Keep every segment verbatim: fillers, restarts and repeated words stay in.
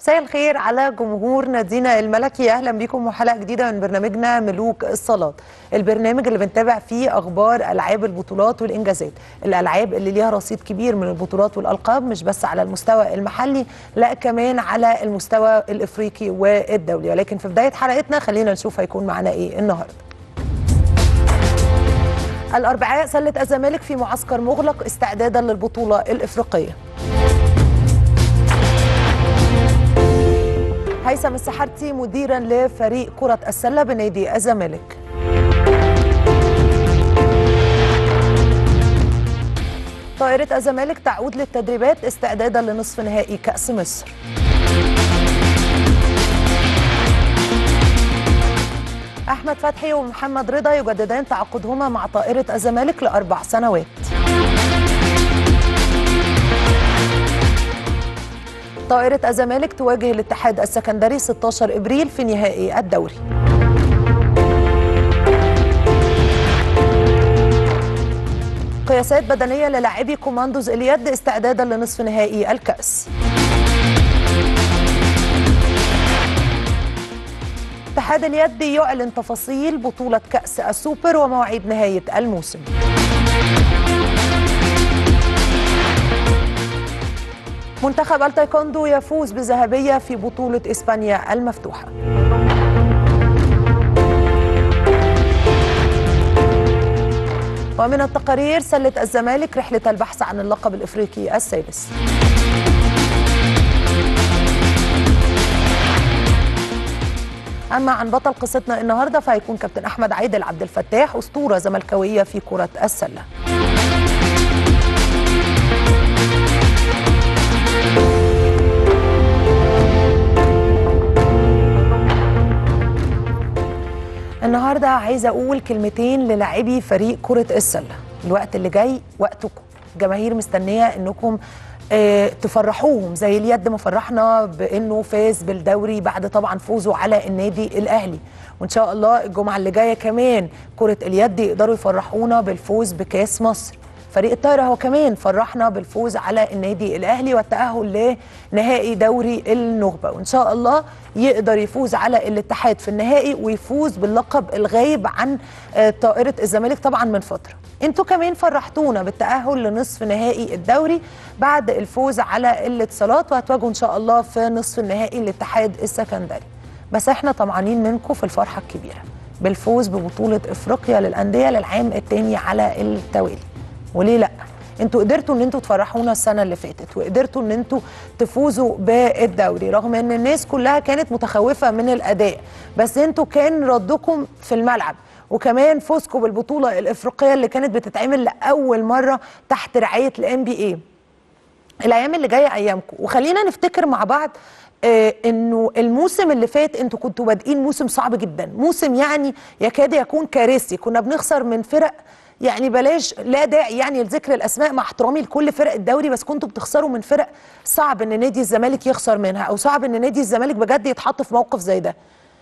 مساء الخير على جمهور نادينا الملكي، اهلا بكم وحلقه جديده من برنامجنا ملوك الصالات، البرنامج اللي بنتابع فيه اخبار العاب البطولات والانجازات، الالعاب اللي ليها رصيد كبير من البطولات والالقاب مش بس على المستوى المحلي لا كمان على المستوى الافريقي والدولي. ولكن في بدايه حلقتنا خلينا نشوف هيكون معنا ايه النهارده. الاربعاء سله الزمالك في معسكر مغلق استعدادا للبطوله الافريقيه. هيثم السحرتي مديرا لفريق كرة السلة بنادي الزمالك. طائرة الزمالك تعود للتدريبات استعدادا لنصف نهائي كأس مصر. أحمد فتحي ومحمد رضا يجددان تعاقدهما مع طائرة الزمالك لأربع سنوات. طائرة الزمالك تواجه الاتحاد السكندري ستة عشر إبريل في نهائي الدوري. قياسات بدنية للاعبي كوماندوز اليد استعدادا لنصف نهائي الكأس. اتحاد اليد يعلن تفاصيل بطولة كأس السوبر ومواعيد نهاية الموسم. منتخب التايكوندو يفوز بذهبية في بطولة إسبانيا المفتوحة. ومن التقارير سلة الزمالك رحلة البحث عن اللقب الإفريقي السادس. أما عن بطل قصتنا النهاردة فهيكون كابتن أحمد عادل عبد الفتاح، أسطورة زملكاوية في كرة السلة. النهارده عايزه اقول كلمتين للاعبي فريق كره السله. الوقت اللي جاي وقتكم، الجماهير مستنيه انكم اه تفرحوهم زي اليد ما فرحنا بانه فاز بالدوري بعد طبعا فوزه على النادي الاهلي، وان شاء الله الجمعه اللي جايه كمان كره اليد يقدروا يفرحونا بالفوز بكاس مصر. فريق الطايره هو كمان فرحنا بالفوز على النادي الاهلي والتاهل لنهائي دوري النخبه، وان شاء الله يقدر يفوز على الاتحاد في النهائي ويفوز باللقب الغايب عن طائره الزمالك طبعا من فتره. انتوا كمان فرحتونا بالتاهل لنصف نهائي الدوري بعد الفوز على الاتصالات، وهتواجهوا ان شاء الله في نصف النهائي الاتحاد السكندري. بس احنا طمعانين منكم في الفرحه الكبيره بالفوز ببطوله افريقيا للانديه للعام الثاني على التوالي. وليه لا؟ انتوا قدرتوا ان انتوا تفرحونا السنه اللي فاتت، وقدرتوا ان انتوا تفوزوا بالدوري رغم ان الناس كلها كانت متخوفه من الاداء، بس انتوا كان ردكم في الملعب، وكمان فوزكم بالبطوله الافريقيه اللي كانت بتتعمل لاول مره تحت رعايه الام بي اي. الايام اللي جايه ايامكم، وخلينا نفتكر مع بعض آه انه الموسم اللي فات انتوا كنتوا بادئين موسم صعب جدا، موسم يعني يكاد يكون كارثي، كنا بنخسر من فرق يعني بلاش لا داعي يعني لذكر الاسماء مع احترامي لكل فرق الدوري، بس كنتوا بتخسروا من فرق صعب ان نادي الزمالك يخسر منها، او صعب ان نادي الزمالك بجد يتحط في موقف زي ده.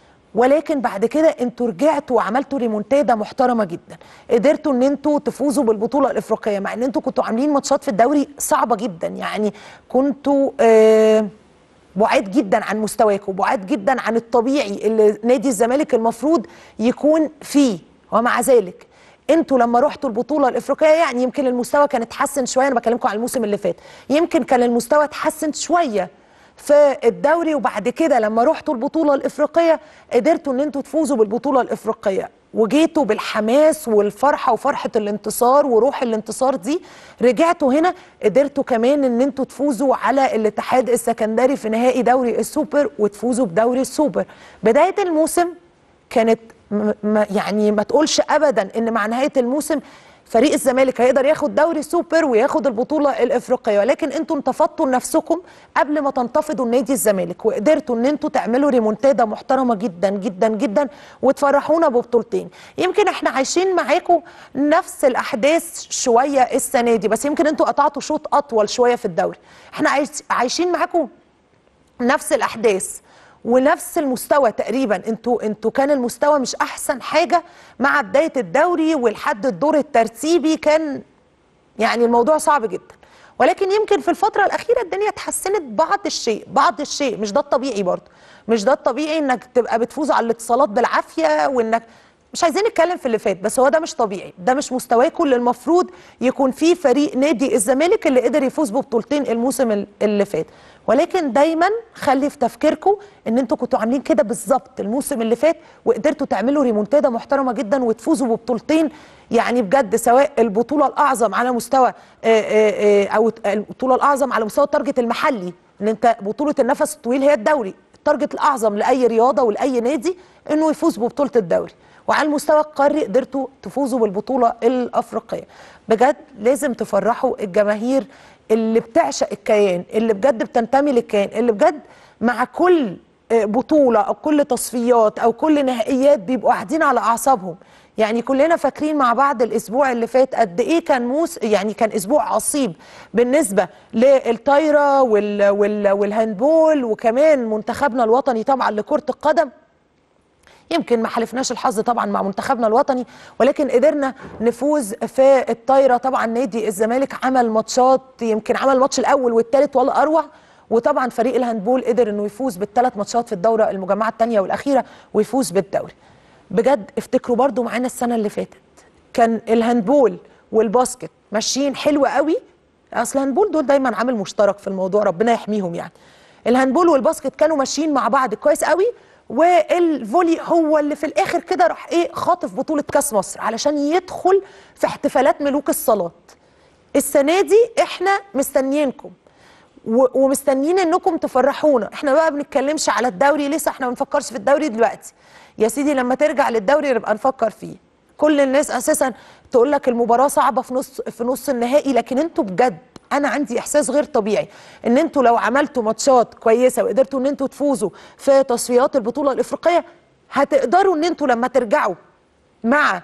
ولكن بعد كده انتوا رجعتوا وعملتوا ريمونتادا محترمه جدا، قدرتوا ان انتوا تفوزوا بالبطوله الافريقيه مع ان انتوا كنتوا عاملين ماتشات في الدوري صعبه جدا، يعني كنتوا آه بعاد جدا عن مستواكم، بعاد جدا عن الطبيعي اللي نادي الزمالك المفروض يكون فيه، ومع ذلك انتوا لما رحتوا البطوله الافريقيه يعني يمكن المستوى كان اتحسن شويه، انا بكلمكم على الموسم اللي فات، يمكن كان المستوى اتحسن شويه في الدوري، وبعد كده لما رحتوا البطوله الافريقيه قدرتوا ان انتوا تفوزوا بالبطوله الافريقيه، وجيتوا بالحماس والفرحه وفرحه الانتصار وروح الانتصار دي، رجعتوا هنا قدرتوا كمان ان انتوا تفوزوا على الاتحاد السكندري في نهائي دوري السوبر وتفوزوا بدوري السوبر. بدايه الموسم كانت ما يعني ما تقولش ابدا ان مع نهايه الموسم فريق الزمالك هيقدر ياخد دوري سوبر وياخد البطوله الافريقيه، ولكن انتوا انتفضتوا لنفسكم قبل ما تنتفضوا النادي الزمالك، وقدرتوا ان انتوا تعملوا ريمونتادا محترمه جدا جدا جدا وتفرحونا ببطولتين. يمكن احنا عايشين معاكم نفس الاحداث شويه السنه دي، بس يمكن انتوا قطعتوا شوط اطول شويه في الدوري. احنا عايشين معاكم نفس الاحداث ونفس المستوى تقريبا، انتوا انتوا كان المستوى مش احسن حاجه مع بدايه الدوري، ولحد الدور الترتيبي كان يعني الموضوع صعب جدا. ولكن يمكن في الفترة الأخيرة الدنيا اتحسنت بعض الشيء، بعض الشيء، مش ده الطبيعي برضه. مش ده الطبيعي انك تبقى بتفوز على الاتصالات بالعافية، وانك مش عايزين نتكلم في اللي فات، بس هو ده مش طبيعي، ده مش مستواكم اللي المفروض يكون فيه فريق نادي الزمالك اللي قدر يفوز ببطولتين الموسم اللي فات. ولكن دايما خلي في تفكيركم ان انتوا كنتوا عاملين كده بالظبط الموسم اللي فات، وقدرتوا تعملوا ريمونتادا محترمه جدا وتفوزوا ببطولتين. يعني بجد سواء البطوله الاعظم على مستوى او البطوله الاعظم على مستوى التارجت المحلي، ان انت بطوله النفس الطويل هي الدوري، التارجت الاعظم لاي رياضه ولاي نادي انه يفوز ببطوله الدوري. وعلى المستوى القاري قدرتوا تفوزوا بالبطوله الافريقيه. بجد لازم تفرحوا الجماهير اللي بتعشق الكيان، اللي بجد بتنتمي للكيان، اللي بجد مع كل بطوله او كل تصفيات او كل نهائيات بيبقوا قاعدين على اعصابهم. يعني كلنا فاكرين مع بعض الاسبوع اللي فات قد ايه كان موس يعني كان اسبوع عصيب بالنسبه للطايره وال وال والهاندبول، وكمان منتخبنا الوطني طبعا لكره القدم. يمكن ما حلفناش الحظ طبعا مع منتخبنا الوطني، ولكن قدرنا نفوز في الطايره. طبعا نادي الزمالك عمل ماتشات، يمكن عمل الماتش الاول والثالث ولا اروع، وطبعا فريق الهاندبول قدر انه يفوز بالثلاث ماتشات في الدوره المجمعه الثانيه والاخيره ويفوز بالدوري. بجد افتكروا برضو معانا السنه اللي فاتت كان الهاندبول والباسكت ماشيين حلو قوي. اصل الهاندبول دول دايما عامل مشترك في الموضوع، ربنا يحميهم. يعني الهاندبول والباسكت كانوا ماشيين مع بعض كويس قوي، والفولي هو اللي في الاخر كده راح ايه خاطف بطوله كاس مصر علشان يدخل في احتفالات ملوك الصالات. السنه دي احنا مستنيينكم ومستنيين انكم تفرحونا. احنا بقى بنتكلمش على الدوري لسه، احنا ما بنفكرش في الدوري دلوقتي يا سيدي، لما ترجع للدوري نبقى نفكر فيه. كل الناس اساسا تقول لك المباراه صعبه في نص في نص النهائي، لكن انتوا بجد انا عندي احساس غير طبيعي ان انتوا لو عملتوا ماتشات كويسه وقدرتوا ان انتوا تفوزوا في تصفيات البطوله الافريقيه، هتقدروا ان انتوا لما ترجعوا مع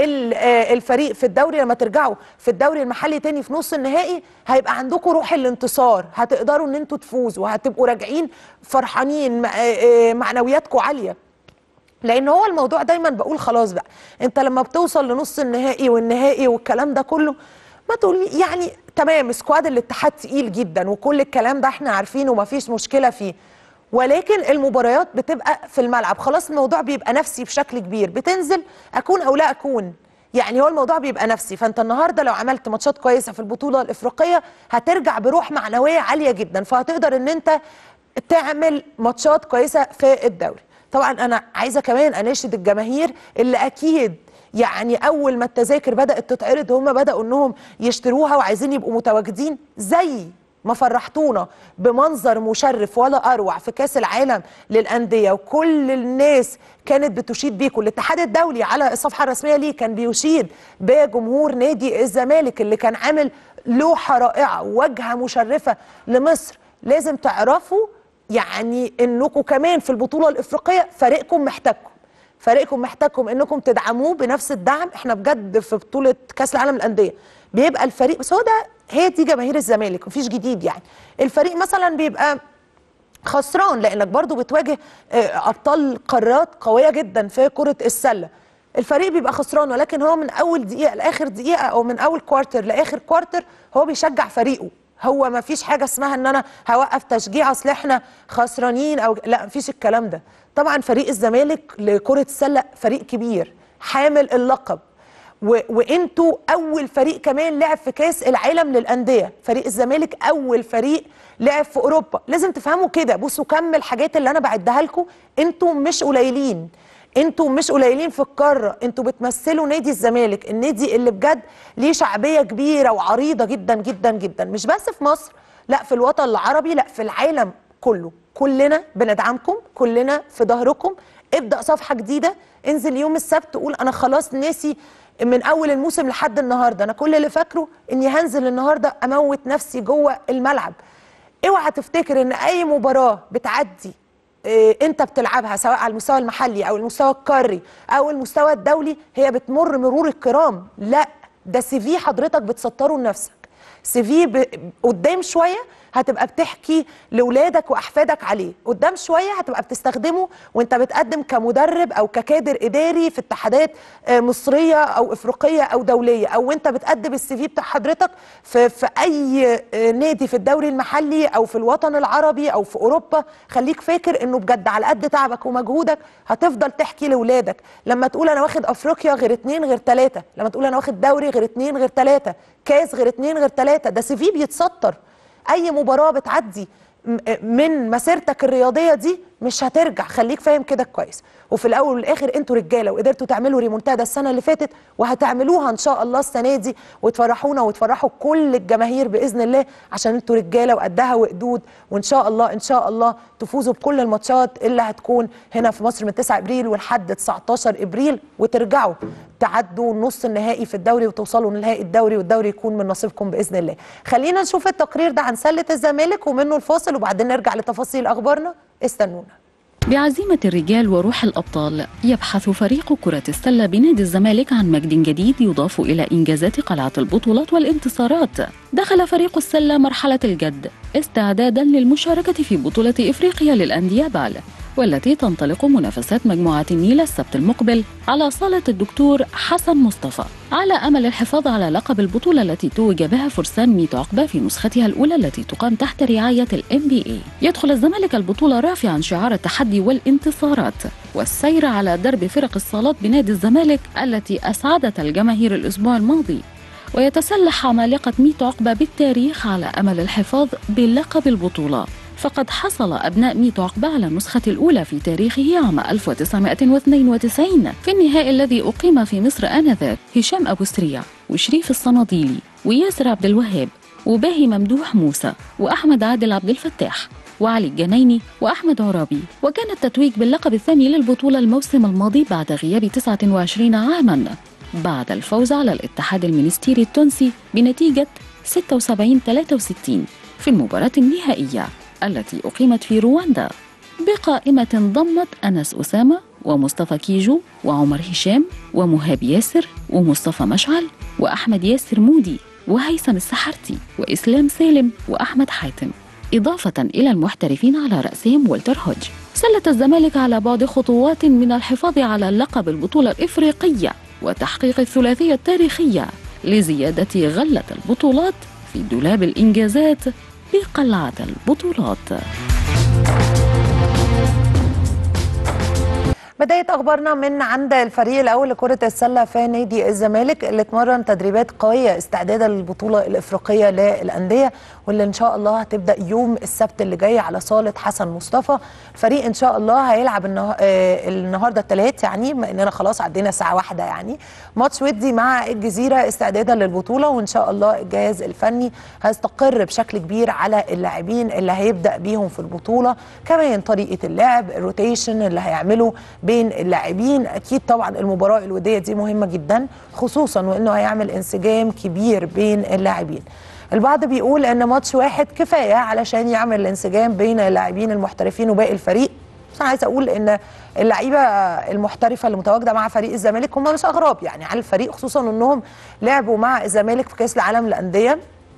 الفريق في الدوري، لما ترجعوا في الدوري المحلي تاني في نص النهائي، هيبقى عندكم روح الانتصار، هتقدروا ان انتوا تفوزوا، وهتبقوا راجعين فرحانين، معنوياتكم عاليه. لان هو الموضوع دايما بقول خلاص بقى، انت لما بتوصل لنص النهائي والنهائي والكلام ده كله، ما تقول يعني تمام سكواد الاتحاد تقيل جدا وكل الكلام ده احنا عارفينه ومفيش مشكله فيه، ولكن المباريات بتبقى في الملعب، خلاص الموضوع بيبقى نفسي بشكل كبير، بتنزل اكون او لا اكون، يعني هو الموضوع بيبقى نفسي. فانت النهارده لو عملت ماتشات كويسه في البطوله الافريقيه هترجع بروح معنويه عاليه جدا، فهتقدر ان انت تعمل ماتشات كويسه في الدوري. طبعا انا عايزه كمان اناشد الجماهير اللي اكيد يعني اول ما التذاكر بدات تتعرض هم بداوا انهم يشتروها وعايزين يبقوا متواجدين، زي ما فرحتونا بمنظر مشرف ولا اروع في كاس العالم للانديه، وكل الناس كانت بتشيد بيكم. الاتحاد الدولي على الصفحه الرسميه ليه كان بيشيد بجمهور نادي الزمالك اللي كان عامل لوحه رائعه وواجهه مشرفه لمصر. لازم تعرفوا يعني انكم كمان في البطوله الافريقيه فريقكم محتاجكم، فريقكم محتاجكم انكم تدعموه بنفس الدعم. احنا بجد في بطوله كاس العالم للانديه بيبقى الفريق، بس هو ده هي دي جماهير الزمالك مفيش جديد. يعني الفريق مثلا بيبقى خسران لانك برضو بتواجه ابطال قارات قويه جدا في كره السله، الفريق بيبقى خسران، ولكن هو من اول دقيقه لاخر دقيقه او من اول كوارتر لاخر كوارتر هو بيشجع فريقه. هو ما فيش حاجه اسمها ان انا هوقف تشجيع اصل احنا خسرانين او لا، ما فيش الكلام ده. طبعا فريق الزمالك لكره السله فريق كبير حامل اللقب، و... وانتوا اول فريق كمان لعب في كاس العالم للانديه، فريق الزمالك اول فريق لعب في اوروبا. لازم تفهموا كده. بصوا كم الحاجات اللي انا بعدها لكم، انتوا مش قليلين، انتوا مش قليلين في القاره، انتوا بتمثلوا نادي الزمالك، النادي اللي بجد ليه شعبيه كبيره وعريضه جدا جدا جدا، مش بس في مصر، لا في الوطن العربي، لا في العالم كله. كلنا بندعمكم، كلنا في ظهركم. ابدا صفحه جديده، انزل يوم السبت قول انا خلاص ناسي من اول الموسم لحد النهارده، انا كل اللي فاكره اني هنزل النهارده اموت نفسي جوه الملعب. اوعى تفتكر ان اي مباراه بتعدي إيه انت بتلعبها سواء على المستوى المحلي او المستوى القاري او المستوى الدولي هي بتمر مرور الكرام، لا، ده سي في حضرتك بتسطره لنفسك. سي في ب... قدام شويه هتبقى بتحكي لاولادك واحفادك عليه، قدام شويه هتبقى بتستخدمه وانت بتقدم كمدرب او ككادر اداري في اتحادات مصريه او افريقيه او دوليه، او انت بتقدم السي في بتاع حضرتك في في اي نادي في الدوري المحلي او في الوطن العربي او في اوروبا. خليك فاكر انه بجد على قد تعبك ومجهودك هتفضل تحكي لاولادك. لما تقول انا واخد افريقيا غير اتنين غير تلاته، لما تقول انا واخد دوري غير اتنين غير تلاته، كاس غير اتنين غير تلاته، ده سي في بيتسطر. اي مباراه بتعدي من مسيرتك الرياضيه دي مش هترجع، خليك فاهم كده كويس. وفي الاول والاخر انتوا رجاله وقدرتوا تعملوا ريمونتادا السنه اللي فاتت وهتعملوها ان شاء الله السنه دي، وتفرحونا وتفرحوا كل الجماهير باذن الله، عشان انتوا رجاله وقدها وقدود. وان شاء الله ان شاء الله تفوزوا بكل الماتشات اللي هتكون هنا في مصر من تسعة ابريل ولحد تسعتاشر ابريل، وترجعوا تعدوا نص النهائي في الدوري وتوصلوا لنهائي الدوري، والدوري يكون من نصيبكم باذن الله. خلينا نشوف التقرير ده عن سله الزمالك ومنه الفاصل، وبعدين نرجع لتفاصيل اخبارنا. استنونا. بعزيمة الرجال وروح الأبطال يبحث فريق كرة السلة بنادي الزمالك عن مجد جديد يضاف إلى إنجازات قلعة البطولات والانتصارات. دخل فريق السلة مرحلة الجد استعدادا للمشاركة في بطولة إفريقيا للأندية بال، والتي تنطلق منافسات مجموعة النيل السبت المقبل على صالة الدكتور حسن مصطفى، على أمل الحفاظ على لقب البطولة التي توج بها فرسان ميت عقبة في نسختها الأولى التي تقام تحت رعاية الإن بي إيه. يدخل الزمالك البطولة رافعا شعار التحدي والانتصارات والسير على درب فرق الصالات بنادي الزمالك التي أسعدت الجماهير الأسبوع الماضي، ويتسلح عمالقة ميت عقبة بالتاريخ على أمل الحفاظ بلقب البطولة. فقد حصل أبناء ميت عقبة على النسخة الأولى في تاريخه عام ألف وتسعمائة واثنين وتسعين في النهائي الذي أقيم في مصر آنذاك. هشام أبو سريع وشريف الصناديلي وياسر عبد الوهاب وباهي ممدوح موسى وأحمد عادل عبد الفتاح وعلي الجنايني وأحمد عرابي. وكان التتويج باللقب الثاني للبطولة الموسم الماضي بعد غياب تسعة وعشرين عاما، بعد الفوز على الاتحاد المنستيري التونسي بنتيجة ستة وسبعين ثلاثة وستين في المباراة النهائية التي أقيمت في رواندا، بقائمة ضمت أنس أسامة ومصطفى كيجو وعمر هشام ومهاب ياسر ومصطفى مشعل وأحمد ياسر مودي وهيثم السحرتي وإسلام سالم وأحمد حاتم، إضافة إلى المحترفين على رأسهم والتر هوج. سلة الزمالك على بعد خطوات من الحفاظ على لقب البطولة الإفريقية وتحقيق الثلاثية التاريخية لزيادة غلة البطولات في دولاب الإنجازات بقلعة البطولات. بداية أخبارنا من عند الفريق الأول لكرة السلة في نادي الزمالك اللي اتمرن تدريبات قوية استعدادا للبطولة الإفريقية للأندية، واللي إن شاء الله هتبدأ يوم السبت اللي جاي على صالة حسن مصطفى. الفريق إن شاء الله هيلعب النه... آه النهاردة الثلاث، يعني بما إننا خلاص عدينا الساعة واحدة، يعني ماتش ودي مع الجزيرة استعدادا للبطولة. وإن شاء الله الجهاز الفني هيستقر بشكل كبير على اللاعبين اللي هيبدأ بيهم في البطولة، كمان طريقة اللعب، الروتيشن اللي هيعمله بين اللاعبين. اكيد طبعا المباراه الوديه دي مهمه جدا، خصوصا وانه هيعمل انسجام كبير بين اللاعبين. البعض بيقول ان ماتش واحد كفايه علشان يعمل الانسجام بين اللاعبين المحترفين وباقي الفريق، بس انا عايزه اقول ان اللعيبه المحترفه اللي متواجده مع فريق الزمالك هم مش اغراب يعني على الفريق، خصوصا انهم لعبوا مع الزمالك في كاس العالم للانديه.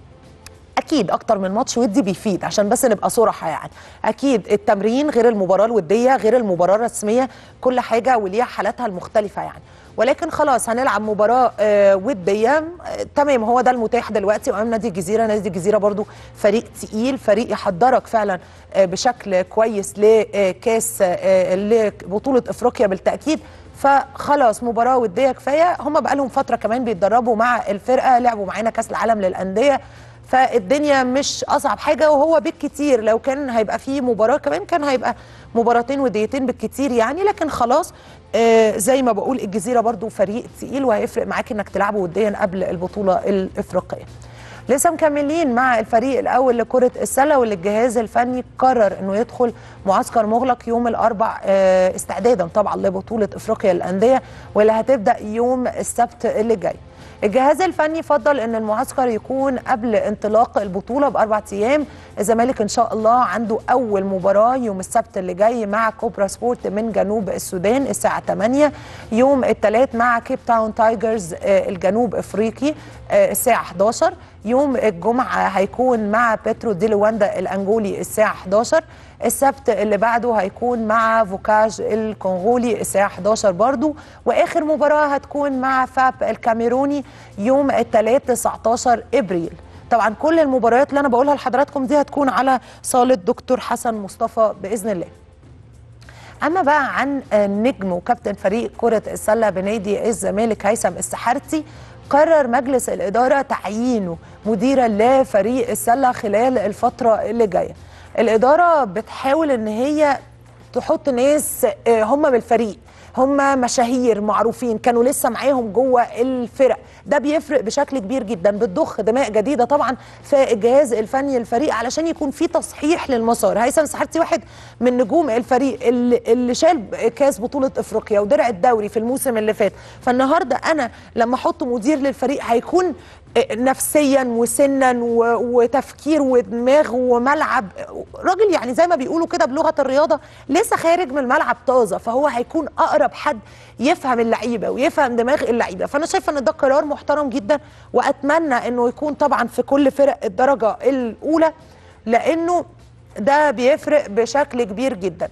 اكيد اكتر من ماتش ودي بيفيد، عشان بس نبقى صراحه يعني. اكيد التمرين غير المباراه الوديه غير المباراه الرسميه، كل حاجه وليها حالاتها المختلفه يعني. ولكن خلاص هنلعب مباراه آه وديه آه تمام، هو ده المتاح دلوقتي امام نادي الجزيره. نادي الجزيره برضو فريق تقيل، فريق يحضرك فعلا آه بشكل كويس لكاس آه لبطوله افريقيا بالتاكيد. فخلاص مباراه وديه كفايه، هم بقى لهم فتره كمان بيتدربوا مع الفرقه، لعبوا معانا كاس العالم للانديه، فالدنيا مش اصعب حاجه. وهو بالكتير لو كان هيبقى فيه مباراه كمان كان هيبقى مباراتين وديتين بالكتير يعني، لكن خلاص آه زي ما بقول الجزيره برضو فريق تقيل وهيفرق معاك انك تلعبه وديا قبل البطوله الافريقيه. لسه مكملين مع الفريق الاول لكره السله، واللي الجهاز الفني قرر انه يدخل معسكر مغلق يوم الاربع آه استعدادا طبعا لبطوله افريقيا للانديه، واللي هتبدا يوم السبت اللي جاي. الجهاز الفني فضل ان المعسكر يكون قبل انطلاق البطوله باربع ايام. الزمالك ان شاء الله عنده اول مباراه يوم السبت اللي جاي مع كوبرا سبورت من جنوب السودان الساعه ثمانية، يوم الثلاث مع كيب تاون تايجرز الجنوب افريقي الساعه احداشر، يوم الجمعه هيكون مع بيترو دي لواندا الانجولي الساعه حداشر. السبت اللي بعده هيكون مع فوكاج الكونغولي الساعه حداشر برضو. واخر مباراه هتكون مع فاب الكاميروني يوم الثلاث تسعتاشر ابريل. طبعا كل المباريات اللي انا بقولها لحضراتكم دي هتكون على صاله دكتور حسن مصطفى باذن الله. اما بقى عن نجم وكابتن فريق كره السله بنادي الزمالك هيثم السحارتي، قرر مجلس الاداره تعيينه مديرا لفريق السله خلال الفتره اللي جايه. الاداره بتحاول ان هي تحط ناس هم بالفريق، هم مشاهير معروفين كانوا لسه معاهم جوه الفرق. ده بيفرق بشكل كبير جدا، بتضخ دماء جديده طبعا في الجهاز الفني للفريق علشان يكون في تصحيح للمسار. هيثم السحارتي واحد من نجوم الفريق اللي, اللي شال كاس بطوله افريقيا ودرع الدوري في الموسم اللي فات. فالنهارده انا لما احط مدير للفريق هيكون نفسيا وسنا وتفكير ودماغ وملعب، راجل يعني زي ما بيقولوا كده بلغه الرياضه لسه خارج من الملعب طازه، فهو هيكون اقرب حد يفهم اللعيبه ويفهم دماغ اللعيبه. فانا شايفه ان ده قرار محترم جدا، واتمنى انه يكون طبعا في كل فرق الدرجه الاولى، لانه ده بيفرق بشكل كبير جدا،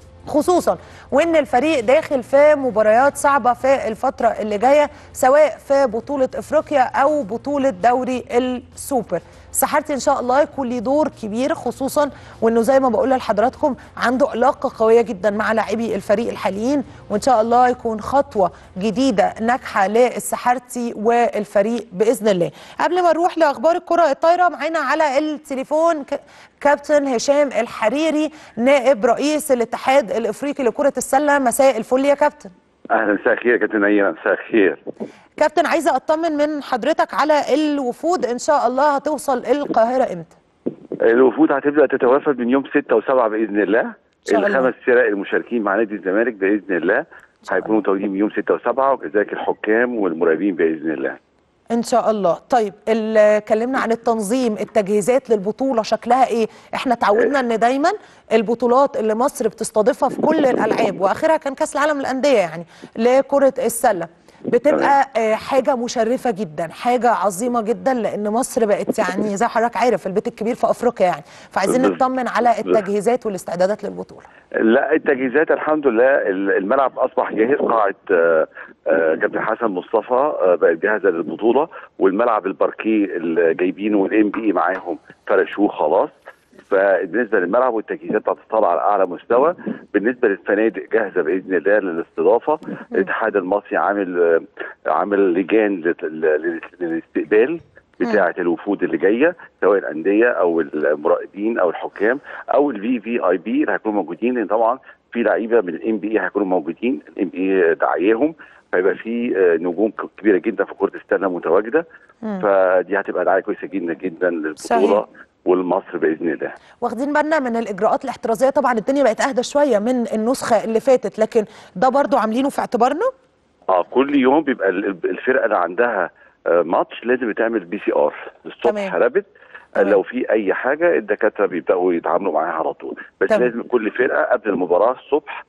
خصوصا وان الفريق داخل في مباريات صعبه في الفتره اللي جايه سواء في بطوله افريقيا او بطوله دوري السوبر. السحارتي ان شاء الله يكون ليه دور كبير، خصوصا وانه زي ما بقول لحضراتكم عنده علاقه قويه جدا مع لاعبي الفريق الحاليين، وان شاء الله يكون خطوه جديده ناجحه للسحارتي والفريق باذن الله. قبل ما نروح لاخبار الكره الطايره، معانا على التليفون كابتن هشام الحريري نائب رئيس الاتحاد الافريقي لكره السله. مساء الفل يا كابتن. اهلا، مساء الخير يا كابتن نيره. مساء الخير كابتن. عايزه اطمن من حضرتك على الوفود، ان شاء الله هتوصل القاهره امتى؟ الوفود هتبدا تتوافد من يوم ستة وسبعة باذن الله. الله. الخمس فرق المشاركين مع نادي الزمالك باذن الله هيكونوا متواجدين من يوم ستة وسبعة، وكذلك الحكام والمراقبين باذن الله ان شاء الله. طيب اتكلمنا عن التنظيم، التجهيزات للبطوله شكلها ايه؟ احنا تعودنا ان دايما البطولات اللي مصر بتستضيفها في كل الالعاب واخرها كان كاس العالم للانديه يعني لكره السله بتبقى حاجه مشرفه جدا، حاجه عظيمه جدا، لان مصر بقت يعني زي حضرتك عارف البيت الكبير في افريقيا يعني، فعايزين نطمن على التجهيزات والاستعدادات للبطوله. لا، التجهيزات الحمد لله، الملعب اصبح جاهز. قاعه كابتن حسن مصطفى بقت جاهزه للبطوله، والملعب الباركيه اللي جايبينه والام بي معاهم فرشوه خلاص. فبالنسبه للملعب والتجهيزات هتطلع على اعلى مستوى. بالنسبه للفنادق جاهزه باذن الله للاستضافه. الاتحاد المصري عامل عامل لجان للاستقبال بتاعه الوفود اللي جايه، سواء الانديه او المراقبين او الحكام او الفي في اي بي اللي هيكونوا موجودين، لان طبعا في لعيبه من الام بي هيكونوا موجودين، الام بي دعاياهم، فيبقى في نجوم كبيره جدا في كره السله متواجده. فدي هتبقى دعايه كويسه جدا جدا للبطوله والمصر باذن الله. واخدين بالنا من الاجراءات الاحترازيه، طبعا الدنيا بقت اهدى شويه من النسخه اللي فاتت، لكن ده برضو عاملينه في اعتبارنا. اه كل يوم بيبقى الفرقه اللي عندها ماتش لازم يتعمل بي سي ار الصبح رابط. لو في اي حاجه الدكاتره بيبداوا يتعاملوا معاها على طول، بس تمام. لازم كل فرقه قبل المباراه الصبح،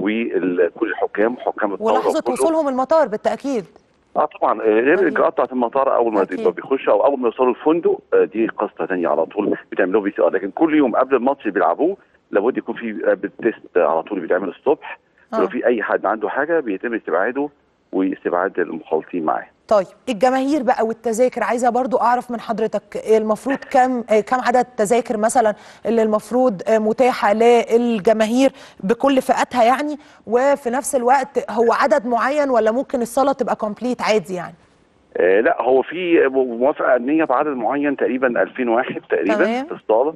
وكل الحكام حكام الطاوله ولحظه وصولهم المطار بالتاكيد. اه طبعا، غير الاجراءات بتاعت المطار اول ما بيخشوا او اول ما يوصلوا الفندق، دي قصه ثانيه على طول بيتعملوا بي سي ار. لكن كل يوم قبل الماتش اللي بيلعبوه لابد يكون في رابط تيست على طول بيتعمل الصبح. آه. لو في اي حد عنده حاجه بيتم استبعاده واستبعاد المخالطين معاه. طيب الجماهير بقى والتذاكر، عايزه برضو اعرف من حضرتك المفروض كم كم عدد التذاكر مثلا اللي المفروض متاحه للجماهير بكل فئاتها يعني، وفي نفس الوقت هو عدد معين ولا ممكن الصاله تبقى كومبليت عادي يعني؟ آه لا، هو في موافقه امنيه بعدد معين تقريبا ألفين واحد تقريبا تمام. في الصاله.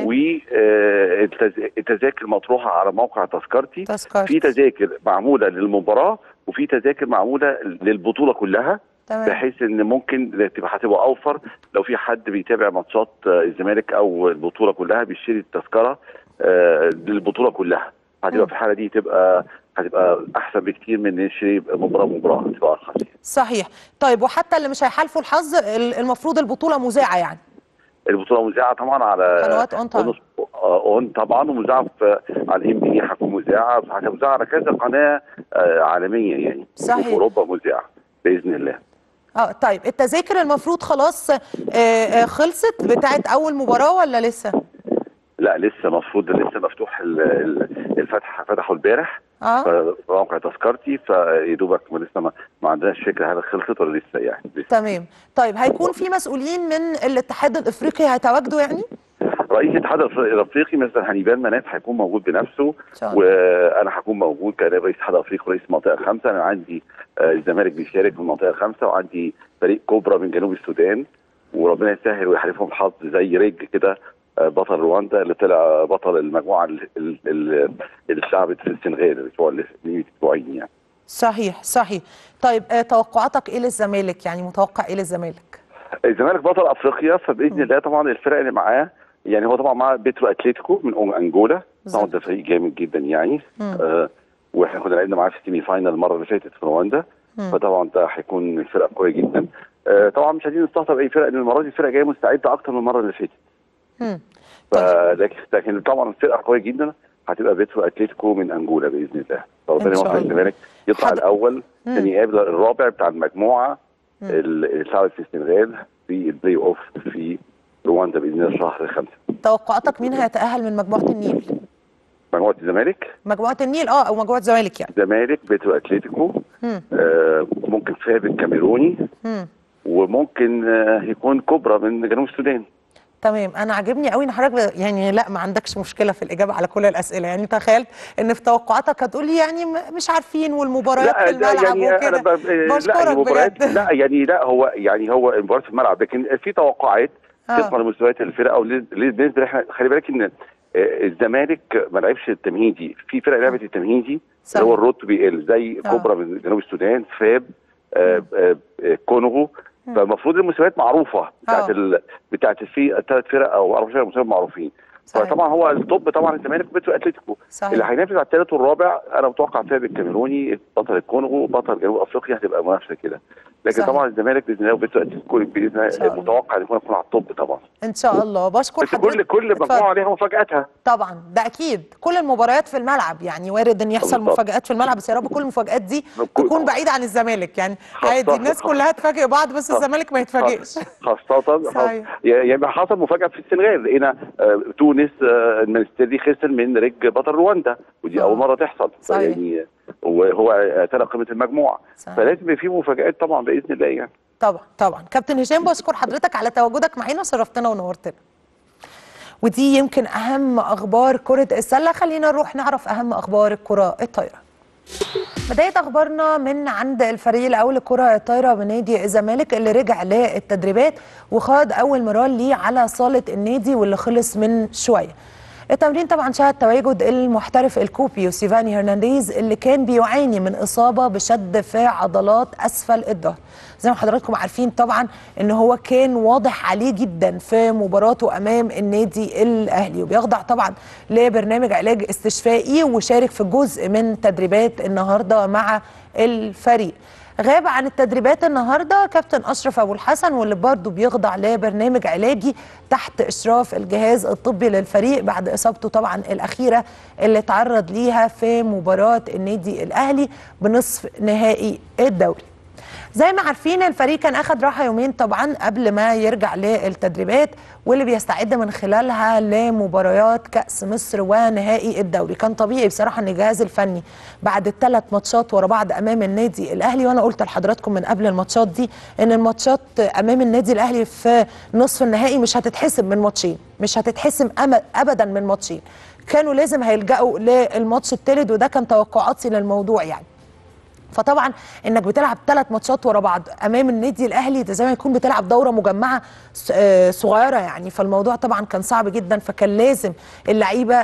والتذاكر مطروحه على موقع تذكرتي. تذكرتي. في تذاكر معموله للمباراه وفي تذاكر معموله للبطوله كلها، تمام. بحيث ان ممكن تبقى هتبقى اوفر لو في حد بيتابع ماتشات الزمالك او البطوله كلها بيشتري التذكره آه للبطوله كلها، هتبقى في الحاله دي تبقى هتبقى احسن بكتير من نشتري مباراه مباراه، هتبقى ارخص. صحيح. طيب وحتى اللي مش هيحالفوا الحظ المفروض البطوله مذاعه يعني؟ البطوله مذاعه طبعا على قنوات اون طبعا اون طبعا، ومذاعه على الام بي هتكون مذاعه، هتبقى مذاعه على كذا قناه عالميه يعني. صحيح. في اوروبا مذاعه باذن الله. اه طيب التذاكر المفروض خلاص آه آه خلصت بتاعت اول مباراه ولا لسه؟ لا لسه، المفروض لسه مفتوح الفتح، فتحوا البارح اه في موقع تذكرتي، فيا دوبك لسه ما, ما عندناش فكره هل خلصت ولا لسه يعني لسه. تمام. طيب هيكون في مسؤولين من الاتحاد الافريقي هيتواجدوا يعني؟ رئيس الاتحاد الافريقي مستر هانيبال مناف هيكون موجود بنفسه، وانا هكون موجود كنائب رئيس الاتحاد الافريقي ورئيس المنطقه الخامسه. انا عندي الزمالك بيشارك في المنطقه الخامسه، وعندي فريق كوبرا من جنوب السودان، وربنا يسهل ويحالفهم الحظ زي ريج كده بطل رواندا اللي طلع بطل المجموعه اللي اتلعبت في السنغال الاسبوع اللي من اسبوعين يعني. صحيح صحيح. طيب آه توقعاتك ايه للزمالك؟ يعني متوقع ايه للزمالك؟ الزمالك بطل افريقيا، فباذن الله طبعا الفرق اللي معاه يعني هو طبعا مع بيترو اتليتيكو من انجولا، طبعا ده فريق جامد جدا يعني. آه واحنا كنا لعبنا معاه في السيمي فاينال المره اللي فاتت في رواندا، فطبعا ده هيكون الفرقه قويه جدا. آه طبعا مش عايزين نستهتر باي فرقه، لان المره دي الفرقه جايه مستعده اكتر من المره اللي فاتت. لكن لكن طبعا الفرقه قويه جدا، هتبقى بيترو اتليتيكو من انجولا باذن الله. ربنا يوفق الزمالك يطلع حد... الاول ثاني يقابل الرابع بتاع المجموعه اللي اتلعبت في السنغال في البلاي اوف في رواندا باذن الله شهر خمسه. توقعاتك مين هيتاهل من مجموعه النيل؟ مجموعه الزمالك؟ مجموعه النيل اه او مجموعه الزمالك يعني. الزمالك، بيترو اتليتيكو، آه ممكن فاب الكاميروني، مم. وممكن آه يكون كوبرا من جنوب السودان. تمام. انا عاجبني قوي ان حضرتك يعني لا ما عندكش مشكله في الاجابه على كل الاسئله، يعني تخيلت ان في توقعاتك هتقولي يعني مش عارفين والمباريات في الملعب يعني وكده. بشكرك بجد. لا يعني لا هو يعني هو المباريات في الملعب، لكن في توقعات تسمع لمستويات الفرقه. وبالنسبه احنا خلي بالك ان الزمالك ما لعبش التمهيدي، في فرق لعبت التمهيدي اللي هو الرود بي ال زي أوه. كوبرا من جنوب السودان، فاب، آه آه آه كونغو. فالمفروض المستويات معروفه بتاعت ال... بتاعت في الثلاث فرق او اربع فرق مستويات معروفين. فطبعا هو الطب طبعا الزمالك بيترو اتليتيكو. اللي هينافس على الثالث والرابع انا متوقع فاب الكاميروني، بطل الكونغو، بطل جنوب افريقيا، هتبقى منافسه كده. لكن صحيح. طبعا الزمالك باذن الله وبيترو اتليتيكو باذن الله متوقع ان يكون على الطب طبعا ان شاء الله. بشكر حضرتك. كل كل مجموعه ليها مفاجاتها طبعا، ده اكيد. كل المباريات في الملعب يعني وارد ان يحصل بالضبط. مفاجات في الملعب، بس يا رب كل المفاجات دي تكون بعيده عن الزمالك. يعني عادي الناس كلها تفاجئ بعض بس الزمالك ما يتفاجئش. خاصه يعني حصل مفاجاه في السنغال، لقينا تونس المنستيري خسر من ريج بطل رواندا، ودي أوه. اول مره تحصل يعني، وهو اعتلى قيمه المجموعه. صحيح. فلازم يبقى في مفاجات طبعا باذن الله يعني. طبعا طبعا. كابتن هشام بشكر حضرتك على تواجدك معانا، شرفتنا ونورتنا. ودي يمكن اهم اخبار كره السله. خلينا نروح نعرف اهم اخبار الكره الطايره. بدايه اخبارنا من عند الفريق الاول لكره الطايره بنادي الزمالك اللي رجع للتدريبات وخاض اول مران ليه على صاله النادي واللي خلص من شويه. التمرين طبعا شهد تواجد المحترف الكوبي يوسيفاني هرنانديز اللي كان بيعاني من اصابه بشد في عضلات اسفل الظهر. زي ما حضراتكم عارفين طبعا ان هو كان واضح عليه جدا في مباراته امام النادي الاهلي، وبيخضع طبعا لبرنامج علاج استشفائي، وشارك في جزء من تدريبات النهارده مع الفريق. غاب عن التدريبات النهارده كابتن اشرف ابو الحسن، واللي برضه بيخضع لبرنامج علاجي تحت اشراف الجهاز الطبي للفريق بعد اصابته طبعا الاخيره اللي تعرض ليها في مباراه النادي الاهلي بنصف نهائي الدوري. زي ما عارفين الفريق كان اخد راحه يومين طبعا قبل ما يرجع للتدريبات، واللي بيستعد من خلالها لمباريات كأس مصر ونهائي الدوري. كان طبيعي بصراحه ان الجهاز الفني بعد الثلاث ماتشات ورا بعض امام النادي الاهلي، وانا قلت لحضراتكم من قبل الماتشات دي ان الماتشات امام النادي الاهلي في نصف النهائي مش هتتحسب من ماتشين، مش هتتحسم ابدا من ماتشين، كانوا لازم هيلجأوا للماتش الثالث، وده كان توقعاتي للموضوع يعني. فطبعا انك بتلعب ثلاث ماتشات ورا بعض امام النادي الاهلي ده زي ما يكون بتلعب دوره مجمعه صغيره يعني، فالموضوع طبعا كان صعب جدا، فكان لازم اللعيبه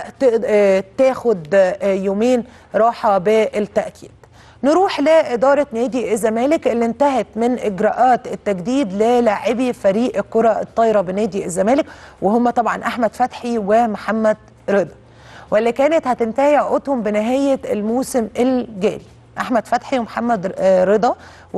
تاخد يومين راحه بالتاكيد. نروح لاداره نادي الزمالك اللي انتهت من اجراءات التجديد للاعبي فريق الكره الطايره بنادي الزمالك، وهم طبعا احمد فتحي ومحمد رضا، واللي كانت هتنتهي عقودهم بنهايه الموسم الجاري. احمد فتحي ومحمد رضا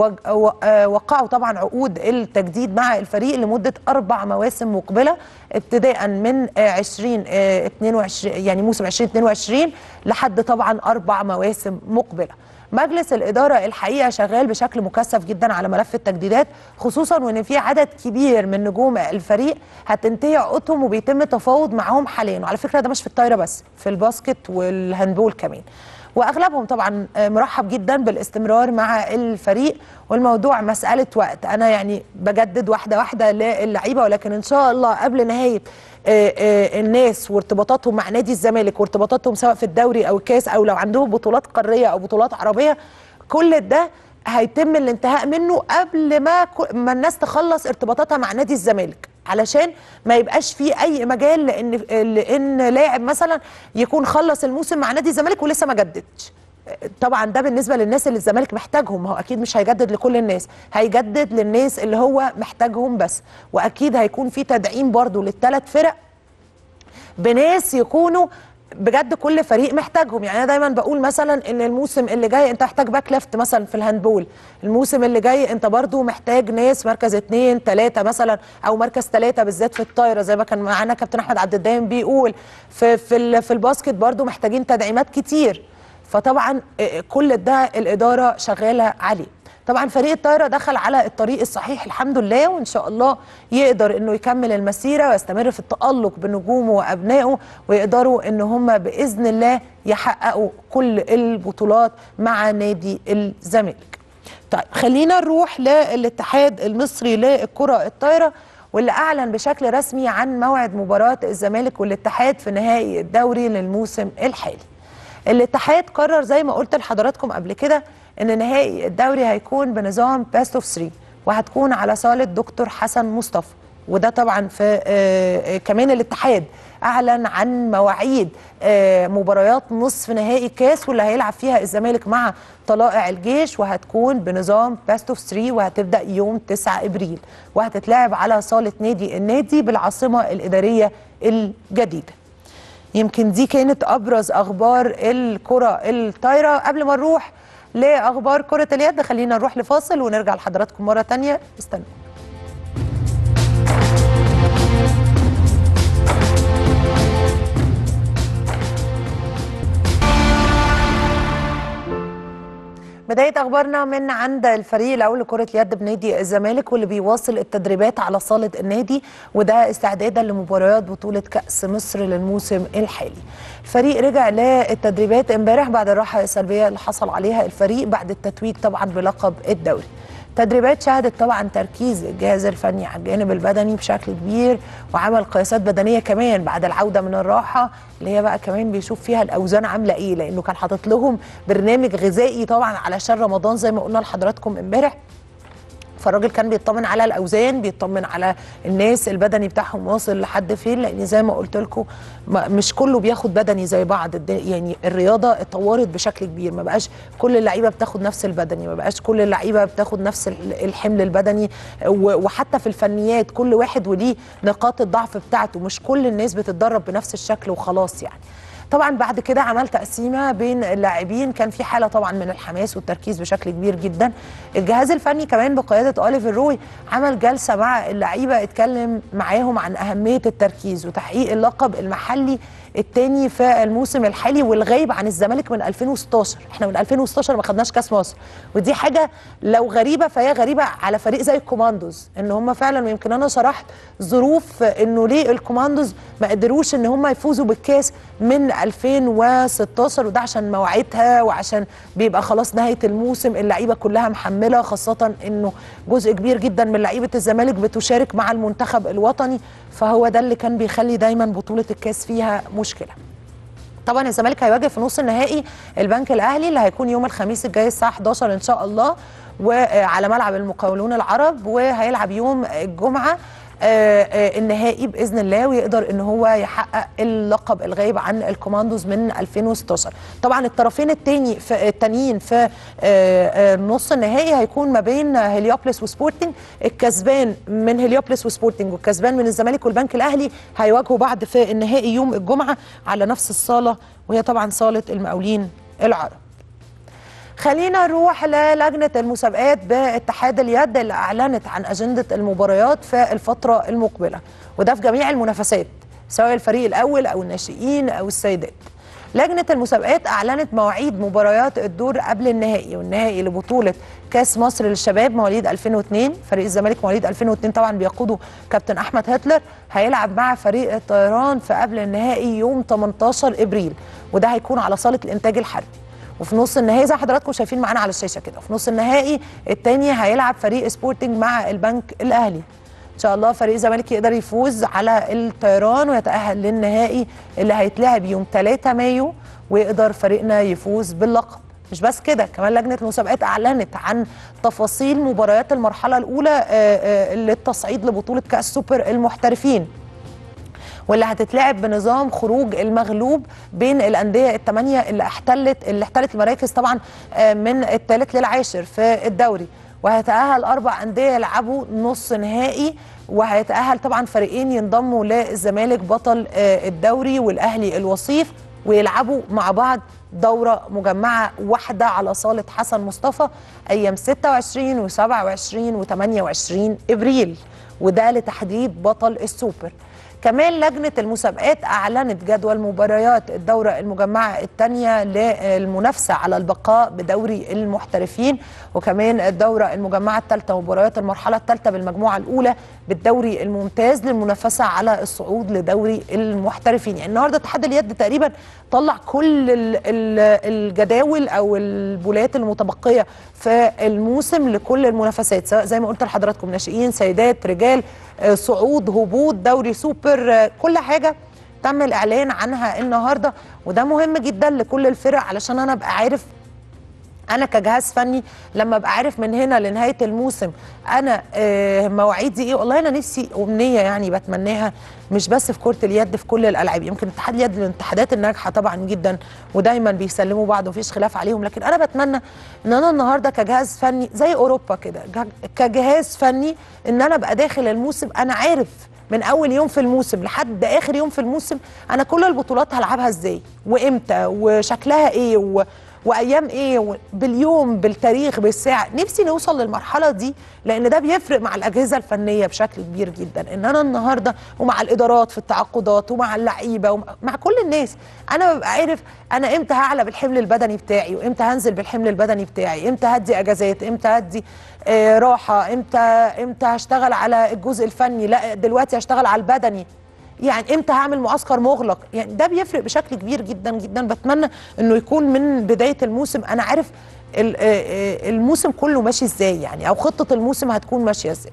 وقعوا طبعا عقود التجديد مع الفريق لمده اربع مواسم مقبله، ابتداء من عشرين اتنين وعشرين يعني موسم عشرين اتنين وعشرين لحد طبعا اربع مواسم مقبله. مجلس الإدارة الحقيقة شغال بشكل مكثف جدا على ملف التجديدات، خصوصا وان في عدد كبير من نجوم الفريق هتنتهي عقودهم وبيتم تفاوض معاهم حاليا. وعلى فكرة ده مش في الطايرة بس، في الباسكت والهاندبول كمان، واغلبهم طبعا مرحب جدا بالاستمرار مع الفريق، والموضوع مسألة وقت. انا يعني بجدد واحدة واحدة للعيبة، ولكن ان شاء الله قبل نهاية الناس وارتباطاتهم مع نادي الزمالك وارتباطاتهم سواء في الدوري او الكاس او لو عندهم بطولات قارية او بطولات عربية، كل ده هيتم الانتهاء منه قبل ما ما الناس تخلص ارتباطاتها مع نادي الزمالك، علشان ما يبقاش فيه اي مجال لان لان لاعب مثلا يكون خلص الموسم مع نادي الزمالك ولسه ما جددش. طبعا ده بالنسبه للناس اللي الزمالك محتاجهم، هو اكيد مش هيجدد لكل الناس، هيجدد للناس اللي هو محتاجهم بس. واكيد هيكون في تدعيم برضو للثلاث فرق بناس يكونوا بجد كل فريق محتاجهم. يعني انا دايما بقول مثلا ان الموسم اللي جاي انت محتاج باك ليفت مثلا في الهاندبول، الموسم اللي جاي انت برضو محتاج ناس مركز اثنين ثلاثه مثلا او مركز ثلاثه بالذات في الطايره زي ما كان معانا كابتن احمد عبد الدايم بيقول. في في في الباسكت برضو محتاجين تدعيمات كتير. فطبعا كل ده الاداره شغاله عليه. طبعا فريق الطايره دخل على الطريق الصحيح الحمد لله، وان شاء الله يقدر انه يكمل المسيره ويستمر في التالق بنجومه وابنائه، ويقدروا ان هم باذن الله يحققوا كل البطولات مع نادي الزمالك. طيب خلينا نروح للاتحاد المصري للكره الطايره، واللي اعلن بشكل رسمي عن موعد مباراه الزمالك والاتحاد في نهائي الدوري للموسم الحالي. الاتحاد قرر زي ما قلت لحضراتكم قبل كده ان نهائي الدوري هيكون بنظام باست اوف ثلاثة، وهتكون على صاله دكتور حسن مصطفى. وده طبعا في آه كمان الاتحاد اعلن عن مواعيد آه مباريات نصف نهائي كاس واللي هيلعب فيها الزمالك مع طلائع الجيش، وهتكون بنظام باست اوف ثلاثة، وهتبدا يوم تسعة ابريل، وهتتلعب على صاله نادي النادي بالعاصمه الاداريه الجديده. يمكن دي كانت ابرز اخبار الكره الطايره. قبل ما نروح لاخبار كره اليد خلينا نروح لفاصل ونرجع لحضراتكم مره ثانيه، استنوا. بداية أخبارنا من عند الفريق الأول لكرة اليد بنادي الزمالك، واللي بيواصل التدريبات على صالة النادي، وده استعدادا لمباريات بطولة كأس مصر للموسم الحالي. الفريق رجع للتدريبات امبارح بعد الراحة السلبية اللي حصل عليها الفريق بعد التتويج طبعا بلقب الدوري. تدريبات شهدت طبعا تركيز الجهاز الفني على الجانب البدني بشكل كبير، وعمل قياسات بدنيه كمان بعد العوده من الراحه، اللي هي بقى كمان بيشوف فيها الاوزان عامله ايه، لانه كان حاطط لهم برنامج غذائي طبعا علشان رمضان زي ما قلنا لحضراتكم امبارح. فالراجل كان بيطمن على الاوزان، بيطمن على الناس البدني بتاعهم واصل لحد فين، لان زي ما قلت لكم مش كله بياخد بدني زي بعض. يعني الرياضه اتطورت بشكل كبير، ما بقاش كل اللعيبه بتاخد نفس البدني، ما بقاش كل اللعيبه بتاخد نفس الحمل البدني، وحتى في الفنيات كل واحد وليه نقاط الضعف بتاعته، مش كل الناس بتتدرب بنفس الشكل وخلاص. يعني طبعا بعد كده عمل تقسيمه بين اللاعبين، كان في حاله طبعا من الحماس والتركيز بشكل كبير جدا. الجهاز الفني كمان بقياده أوليفر روي عمل جلسه مع اللعيبه، اتكلم معاهم عن اهميه التركيز وتحقيق اللقب المحلي الثاني في الموسم الحالي، والغايب عن الزمالك من ألفين وستاشر. احنا من ألفين وستاشر ما خدناش كاس مصر، ودي حاجه لو غريبه فهي غريبه على فريق زي الكوماندوز، ان هم فعلا، ويمكن انا شرحت ظروف انه ليه الكوماندوز ما قدروش ان هم يفوزوا بالكاس من ألفين وستاشر، وده عشان مواعيدها وعشان بيبقى خلاص نهايه الموسم، اللعيبه كلها محمله، خاصه انه جزء كبير جدا من لعيبه الزمالك بتشارك مع المنتخب الوطني، فهو ده اللي كان بيخلي دايما بطوله الكاس فيها مشكله. طبعا الزمالك هيواجه في نص النهائي البنك الاهلي اللي هيكون يوم الخميس الجاي الساعه حداشر ان شاء الله، وعلى ملعب المقاولون العرب، وهيلعب يوم الجمعه النهائي باذن الله، ويقدر ان هو يحقق اللقب الغايب عن الكوماندوز من ألفين وستاشر. طبعا الطرفين التاني في التانيين في نص النهائي هيكون ما بين هليوبلس وسبورتنج، الكسبان من هليوبلس وسبورتنج والكسبان من الزمالك والبنك الاهلي هيواجهوا بعض في النهائي يوم الجمعه على نفس الصاله، وهي طبعا صاله المقاولين العرب. خلينا نروح للجنة المسابقات باتحاد اليد اللي أعلنت عن أجندة المباريات في الفترة المقبلة، وده في جميع المنافسات سواء الفريق الأول أو الناشئين أو السيدات. لجنه المسابقات اعلنت مواعيد مباريات الدور قبل النهائي والنهائي لبطوله كاس مصر للشباب مواليد ألفين واثنين. فريق الزمالك مواليد ألفين واثنين طبعا بيقوده كابتن احمد هتلر، هيلعب مع فريق الطيران في قبل النهائي يوم ثمانية عشر ابريل، وده هيكون على صاله الانتاج الحربي. وفي نص النهائي زي حضراتكم شايفين معانا على الشاشه كده، في نص النهائي الثاني هيلعب فريق سبورتنج مع البنك الاهلي. ان شاء الله فريق الزمالك يقدر يفوز على الطيران ويتاهل للنهائي اللي هيتلعب يوم ثلاثة مايو، ويقدر فريقنا يفوز باللقب. مش بس كده، كمان لجنه المسابقات اعلنت عن تفاصيل مباريات المرحله الاولى للتصعيد لبطوله كاس سوبر المحترفين، واللي هتتلعب بنظام خروج المغلوب بين الانديه الثمانيه اللي احتلت اللي احتلت المراكز طبعا من الثالث للعاشر في الدوري. وهيتأهل أربع أندية يلعبوا نص نهائي، وهيتأهل طبعا فريقين ينضموا للزمالك بطل الدوري والأهلي الوصيف، ويلعبوا مع بعض دورة مجمعة واحدة على صالة حسن مصطفى أيام ستة وعشرين وسبعة وعشرين وثمانية وعشرين إبريل، وده لتحديد بطل السوبر. كمان لجنة المسابقات أعلنت جدول مباريات الدورة المجمعة الثانية للمنافسة على البقاء بدوري المحترفين، وكمان الدورة المجمعة الثالثة مباريات المرحلة الثالثة بالمجموعة الأولى بالدوري الممتاز للمنافسة على الصعود لدوري المحترفين. يعني النهارده اتحاد اليد تقريبا طلع كل الجداول أو البولات المتبقية في الموسم لكل المنافسات، سواء زي ما قلت لحضراتكم ناشئين، سيدات، رجال، صعود، هبوط، دوري سوبر، كل حاجة تم الإعلان عنها النهاردة. وده مهم جدا لكل الفرق علشان أنا أبقى عارف أنا كجهاز فني لما أبقى عارف من هنا لنهاية الموسم أنا مواعيدي إيه. والله أنا نفسي أمنية يعني بتمناها مش بس في كرة اليد، في كل الألعاب. يمكن اتحاد اليد من الاتحادات الناجحة طبعا جدا ودايما بيسلموا بعض ومفيش خلاف عليهم، لكن أنا بتمنى إن أنا النهاردة كجهاز فني زي أوروبا كده، كجهاز فني إن أنا أبقى داخل الموسم أنا عارف من اول يوم في الموسم لحد اخر يوم في الموسم انا كل البطولات هلعبها ازاي وامتى وشكلها ايه و... وايام ايه، باليوم بالتاريخ بالساعه. نفسي نوصل للمرحله دي لان ده بيفرق مع الاجهزه الفنيه بشكل كبير جدا، ان انا النهارده ومع الادارات في التعاقدات ومع اللعيبه ومع كل الناس انا ببقى عارف انا امتى هعلى بالحمل البدني بتاعي وامتى هنزل بالحمل البدني بتاعي، امتى هدي اجازات، امتى هدي آه راحه، امتى امتى هشتغل على الجزء الفني، لا دلوقتي هشتغل على البدني، يعني امتى هعمل معسكر مغلق. يعني ده بيفرق بشكل كبير جدا جدا. بتمنى انه يكون من بدايه الموسم انا عارف الموسم كله ماشي ازاي، يعني او خطه الموسم هتكون ماشيه ازاي.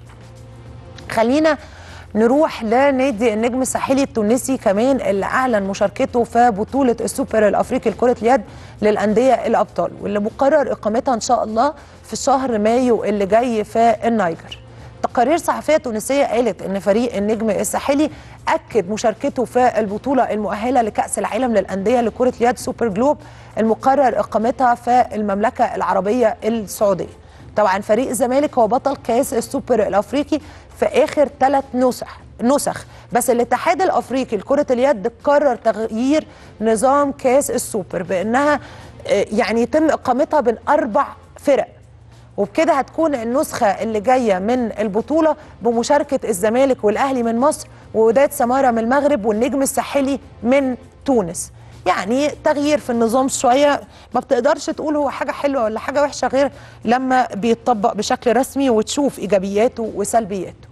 خلينا نروح لنادي النجم الساحلي التونسي كمان اللي اعلن مشاركته في بطوله السوبر الافريقي لكره اليد للانديه الابطال، واللي مقرر اقامتها ان شاء الله في شهر مايو اللي جاي في النيجر. تقارير صحفيه تونسيه قالت ان فريق النجم الساحلي اكد مشاركته في البطوله المؤهله لكاس العالم للانديه لكره اليد سوبر جلوب المقرر اقامتها في المملكه العربيه السعوديه. طبعا فريق الزمالك هو بطل كاس السوبر الافريقي في اخر ثلاث نسخ نسخ بس الاتحاد الافريقي لكره اليد قرر تغيير نظام كاس السوبر بانها يعني يتم اقامتها بين اربع فرق، وبكده هتكون النسخة اللي جاية من البطولة بمشاركة الزمالك والأهلي من مصر ووداد سمارة من المغرب والنجم الساحلي من تونس. يعني تغيير في النظام شوية، ما بتقدرش تقول هو حاجة حلوة ولا حاجة وحشة غير لما بيتطبق بشكل رسمي وتشوف إيجابياته وسلبياته.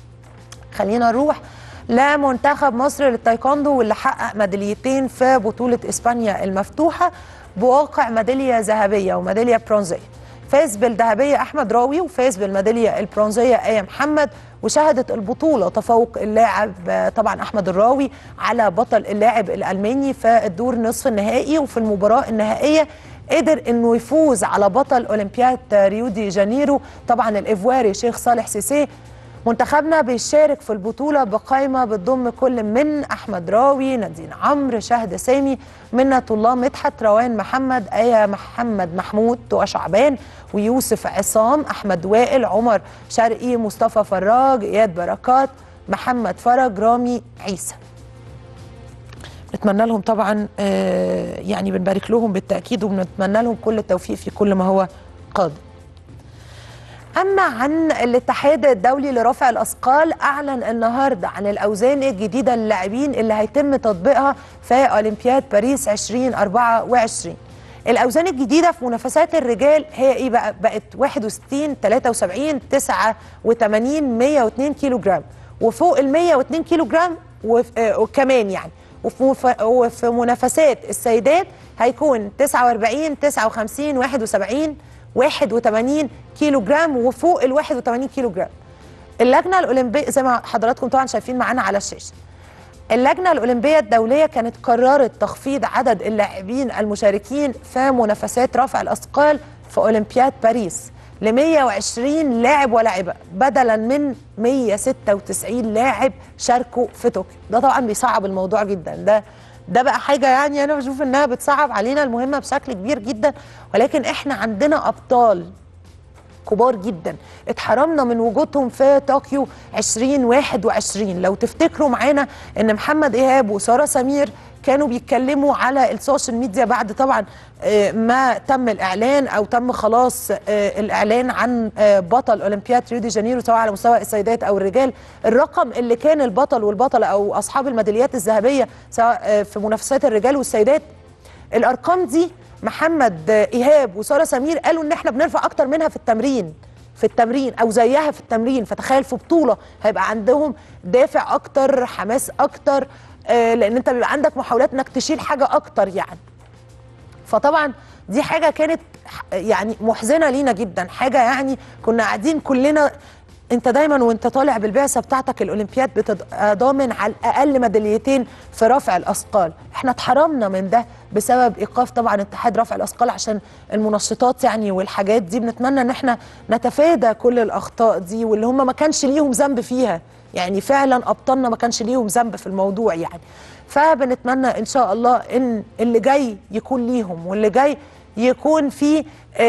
خلينا نروح لمنتخب مصر للتايكوندو واللي حقق ميداليتين في بطولة إسبانيا المفتوحة بواقع ميدالية ذهبية وميدالية برونزية. فاز بالذهبيه احمد راوي وفاز بالميداليه البرونزيه ايه محمد، وشهدت البطوله تفوق اللاعب طبعا احمد الراوي على بطل اللاعب الالماني في الدور نصف النهائي، وفي المباراه النهائيه قدر انه يفوز على بطل اولمبياد ريو دي جانيرو طبعا الايفواري شيخ صالح سيسي. منتخبنا بيشارك في البطوله بقائمه بتضم كل من احمد راوي، نادين عمرو، شهد سامي، منة الله مدحت، روان محمد، ايه محمد محمود، تقى شعبان، ويوسف عصام، احمد وائل، عمر شرقي، مصطفى فراج، اياد بركات، محمد فرج، رامي عيسى. نتمنى لهم طبعا يعني بنبارك لهم بالتاكيد وبنتمنى لهم كل التوفيق في كل ما هو قادم. أما عن الاتحاد الدولي لرفع الأثقال، أعلن النهاردة عن الأوزان الجديدة للاعبين اللي هيتم تطبيقها في أولمبياد باريس ألفين وأربعة وعشرين. الأوزان الجديدة في منافسات الرجال هي إيه بقى؟ بقت واحد وستين، تلاتة وسبعين، تسعة وتمانين، مية واتنين كيلو جرام، وفوق ال مية واتنين كيلو جرام وكمان يعني. وفي منافسات السيدات هيكون تسعة وأربعين، تسعة وخمسين، واحد وسبعين، واحد وتمانين كيلو جرام، وفوق ال واحد وتمانين كيلو جرام. اللجنه الاولمبيه زي ما حضراتكم طبعا شايفين معانا على الشاشه، اللجنه الاولمبيه الدوليه كانت قررت تخفيض عدد اللاعبين المشاركين في منافسات رفع الاثقال في اولمبياد باريس ل مية وعشرين لاعب ولاعبه بدلا من مية وستة وتسعين لاعب شاركوا في طوكيو. ده طبعا بيصعب الموضوع جدا، ده ده بقى حاجه يعني انا بشوف انها بتصعب علينا المهمه بشكل كبير جدا. ولكن احنا عندنا ابطال كبار جدا اتحرمنا من وجودهم في طوكيو ألفين وواحد وعشرين. لو تفتكروا معانا ان محمد ايهاب وساره سمير كانوا بيتكلموا على السوشيال ميديا بعد طبعا ما تم الاعلان او تم خلاص الاعلان عن بطل اولمبياد ريو دي جانيرو سواء على مستوى السيدات او الرجال. الرقم اللي كان البطل والبطله او اصحاب الميداليات الذهبيه سواء في منافسات الرجال والسيدات، الارقام دي محمد ايهاب وساره سمير قالوا ان احنا بنرفع اكتر منها في التمرين في التمرين او زيها في التمرين. فتخيل في بطوله هيبقى عندهم دافع اكتر، حماس اكتر، آه لان انت بيبقى عندك محاولات انك تشيل حاجه اكتر يعني. فطبعا دي حاجه كانت يعني محزنه لينا جدا، حاجه يعني كنا قاعدين كلنا. انت دايما وانت طالع بالبعثه بتاعتك الاولمبياد بتبقى ضامن على الاقل ميداليتين في رفع الاثقال. احنا اتحرمنا من ده بسبب ايقاف طبعا اتحاد رفع الاثقال عشان المنشطات يعني والحاجات دي. بنتمنى ان احنا نتفادى كل الاخطاء دي واللي هم ما كانش ليهم ذنب فيها، يعني فعلا ابطالنا ما كانش ليهم ذنب في الموضوع يعني. فبنتمنى ان شاء الله ان اللي جاي يكون ليهم واللي جاي يكون في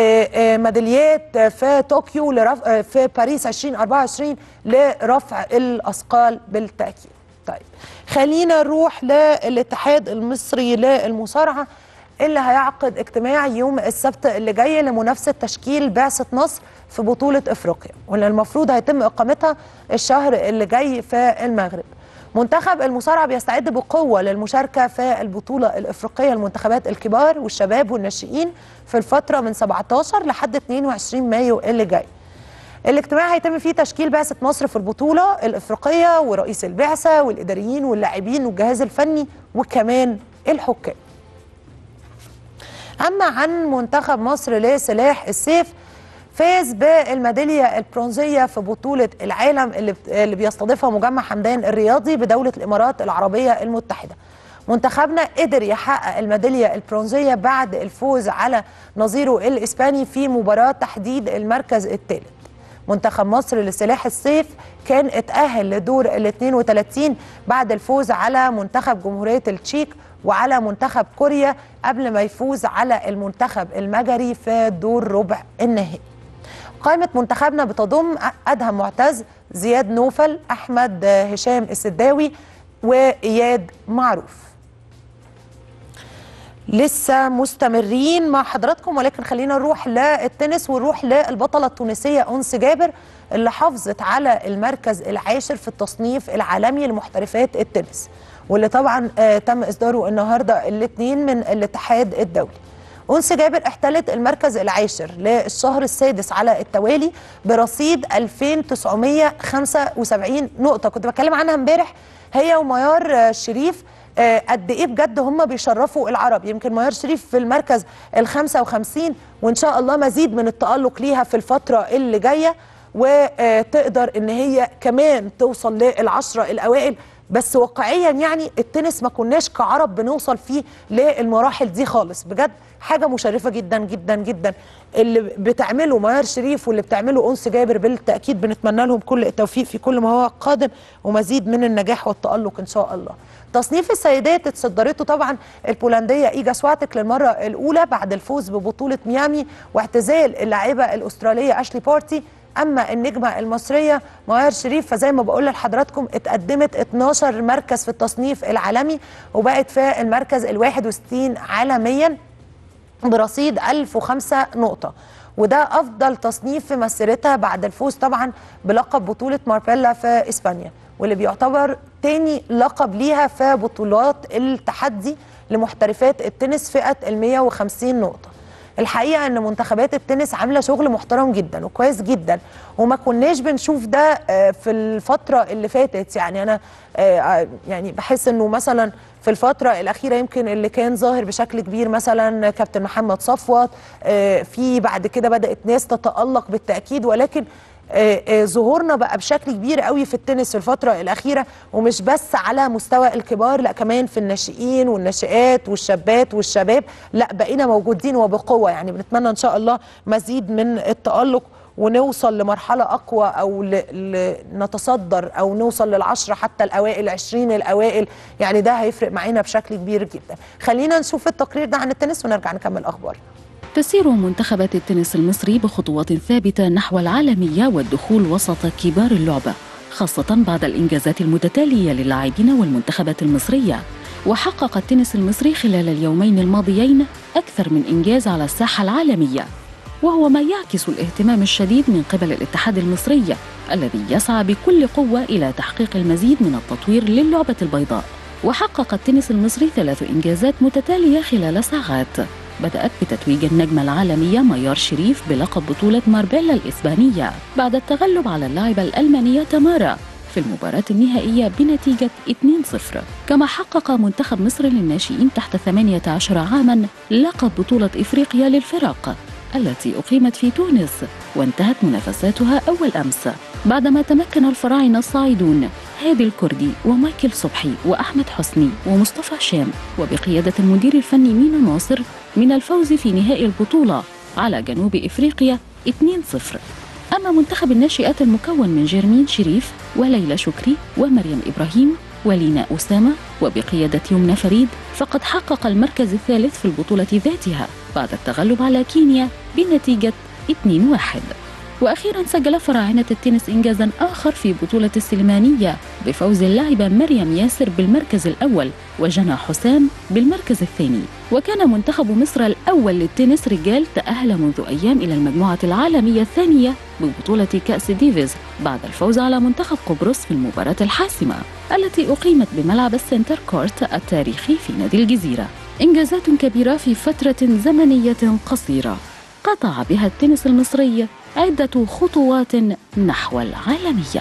ميداليات في طوكيو لرف... في باريس ألفين وأربعة وعشرين لرفع الاثقال بالتاكيد. طيب خلينا نروح للاتحاد المصري للمصارعه اللي هيعقد اجتماع يوم السبت اللي جاي لمنافسه تشكيل بعثه مصر في بطوله افريقيا، واللي المفروض هيتم اقامتها الشهر اللي جاي في المغرب. منتخب المصارعه بيستعد بقوه للمشاركه في البطوله الافريقيه المنتخبات الكبار والشباب والناشئين في الفتره من سبعتاشر لحد اتنين وعشرين مايو اللي جاي. الاجتماع هيتم فيه تشكيل بعثه مصر في البطوله الافريقيه ورئيس البعثه والاداريين واللاعبين والجهاز الفني وكمان الحكام. اما عن منتخب مصر لسلاح السيف، فاز بالميداليه البرونزيه في بطوله العالم اللي اللي بيستضيفها مجمع حمدان الرياضي بدوله الامارات العربيه المتحده. منتخبنا قدر يحقق الميداليه البرونزيه بعد الفوز على نظيره الاسباني في مباراه تحديد المركز الثالث. منتخب مصر لسلاح السيف كان اتأهل لدور ال اتنين وتلاتين بعد الفوز على منتخب جمهوريه التشيك وعلى منتخب كوريا قبل ما يفوز على المنتخب المجري في دور ربع النهائي. قائمة منتخبنا بتضم أدهم معتز، زياد نوفل، أحمد هشام السداوي وإياد معروف. لسه مستمرين مع حضراتكم، ولكن خلينا نروح للتنس ونروح للبطلة التونسية أنس جابر اللي حافظت على المركز العاشر في التصنيف العالمي لمحترفات التنس، واللي طبعا آه تم إصداره النهارده الاثنين من الاتحاد الدولي. أنس جابر احتلت المركز العاشر للشهر السادس على التوالي برصيد ألفين وتسعمية وخمسة وسبعين نقطة. كنت بتكلم عنها امبارح هي وميار شريف قد ايه بجد هم بيشرفوا العرب. يمكن ميار شريف في المركز ال خمسة وخمسين وان شاء الله مزيد من التألق ليها في الفترة اللي جاية، وتقدر ان هي كمان توصل للعشرة الاوائل. بس واقعيا يعني التنس ما كناش كعرب بنوصل فيه للمراحل دي خالص. بجد حاجه مشرفه جدا جدا جدا اللي بتعمله ميار شريف واللي بتعمله أنس جابر. بالتاكيد بنتمنى لهم كل التوفيق في كل ما هو قادم ومزيد من النجاح والتالق ان شاء الله. تصنيف السيدات اتصدرته طبعا البولنديه ايجا سواتك للمره الاولى بعد الفوز ببطوله ميامي واعتزال اللاعبه الاستراليه اشلي بارتي. اما النجمه المصريه ميار شريف فزي ما بقول لحضراتكم اتقدمت اتناشر مركز في التصنيف العالمي وبقت في المركز الواحد وستين عالميا برصيد ألف وخمسة نقطه. وده أفضل تصنيف في مسيرتها بعد الفوز طبعا بلقب بطولة ماربيلا في إسبانيا، واللي بيعتبر تاني لقب ليها في بطولات التحدي لمحترفات التنس فئة ال مية وخمسين نقطة. الحقيقة ان منتخبات التنس عاملة شغل محترم جدا وكويس جدا، وما كناش بنشوف ده في الفترة اللي فاتت. يعني انا يعني بحس انه مثلا في الفترة الأخيرة يمكن اللي كان ظاهر بشكل كبير مثلا كابتن محمد صفوت، في بعد كده بدأت ناس تتألق بالتأكيد، ولكن ظهورنا بقى بشكل كبير قوي في التنس في الفترة الأخيرة، ومش بس على مستوى الكبار، لا كمان في الناشئين والناشئات والشابات والشباب، لا بقينا موجودين وبقوة. يعني بنتمنى إن شاء الله مزيد من التألق ونوصل لمرحلة أقوى، أو نتصدر أو نوصل للعشرة حتى الأوائل، العشرين الأوائل. يعني ده هيفرق معنا بشكل كبير جدا. خلينا نشوف التقرير ده عن التنس ونرجع نكمل أخبار. تسير منتخبات التنس المصري بخطوات ثابتة نحو العالمية والدخول وسط كبار اللعبة، خاصة بعد الإنجازات المتتالية للاعبين والمنتخبات المصرية. وحقق التنس المصري خلال اليومين الماضيين أكثر من إنجاز على الساحة العالمية، وهو ما يعكس الاهتمام الشديد من قبل الاتحاد المصري الذي يسعى بكل قوة إلى تحقيق المزيد من التطوير للعبة البيضاء. وحقق التنس المصري ثلاث إنجازات متتالية خلال ساعات، بدأت بتتويج النجمة العالمية ميار شريف بلقب بطولة ماربيلا الإسبانية بعد التغلب على اللاعبة الألمانية تامارا في المباراة النهائية بنتيجة اثنين صفر. كما حقق منتخب مصر للناشئين تحت ثمانية عشر عاما لقب بطولة إفريقيا للفرق التي أقيمت في تونس، وانتهت منافساتها أول أمس بعدما تمكن الفراعنة الصاعدون هادي الكردي ومايكل صبحي وأحمد حسني ومصطفى هشام وبقيادة المدير الفني مينا ناصر من الفوز في نهائي البطولة على جنوب إفريقيا اثنين صفر. أما منتخب الناشئات المكون من جيرمين شريف وليلى شكري ومريم إبراهيم ولينا أسامة وبقيادة يمنى فريد، فقد حقق المركز الثالث في البطولة ذاتها بعد التغلب على كينيا بنتيجة اثنين واحد. وأخيرا سجل فراعنة التنس إنجازا آخر في بطولة السلمانية بفوز اللاعبة مريم ياسر بالمركز الأول وجنى حسام بالمركز الثاني. وكان منتخب مصر الأول للتنس رجال تأهل منذ أيام إلى المجموعة العالمية الثانية ببطولة كأس ديفيز بعد الفوز على منتخب قبرص في المباراة الحاسمة التي أقيمت بملعب السنتر كورت التاريخي في نادي الجزيرة. إنجازات كبيرة في فترة زمنية قصيرة قطع بها التنس المصري عدة خطوات نحو العالمية.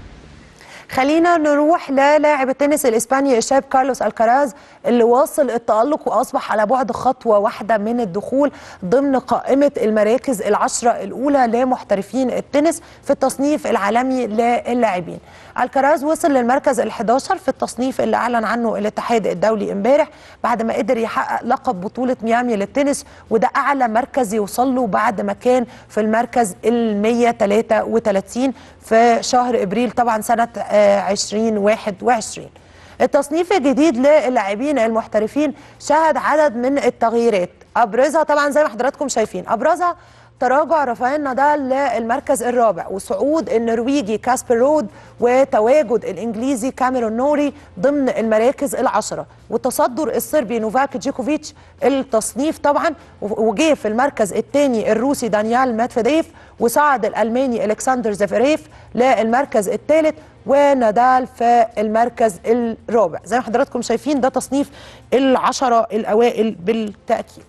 خلينا نروح للاعب التنس الإسباني الشاب كارلوس الكراز اللي واصل التألق وأصبح على بعد خطوة واحدة من الدخول ضمن قائمة المراكز العشرة الأولى لمحترفين التنس في التصنيف العالمي للاعبين. الكراز وصل للمركز الحادي عشر في التصنيف اللي أعلن عنه الاتحاد الدولي امبارح بعد ما قدر يحقق لقب بطولة ميامي للتنس، وده أعلى مركز يوصل له بعد ما كان في المركز ال مية وثلاثة وثلاثين في شهر ابريل طبعا سنه ألفين وواحد وعشرين. التصنيف الجديد للاعبين المحترفين شهد عدد من التغييرات، ابرزها طبعا زي ما حضراتكم شايفين، ابرزها تراجع رافائيل نادال للمركز الرابع، وصعود النرويجي كاسبر رود، وتواجد الانجليزي كاميرون نوري ضمن المراكز العشره، وتصدر الصربي نوفاك جيكوفيتش التصنيف طبعا، وجه في المركز الثاني الروسي دانيال ماتفيديف، وصعد الالماني الكسندر زيفيريف للمركز الثالث، ونادال في المركز الرابع. زي ما حضراتكم شايفين ده تصنيف العشره الاوائل بالتاكيد.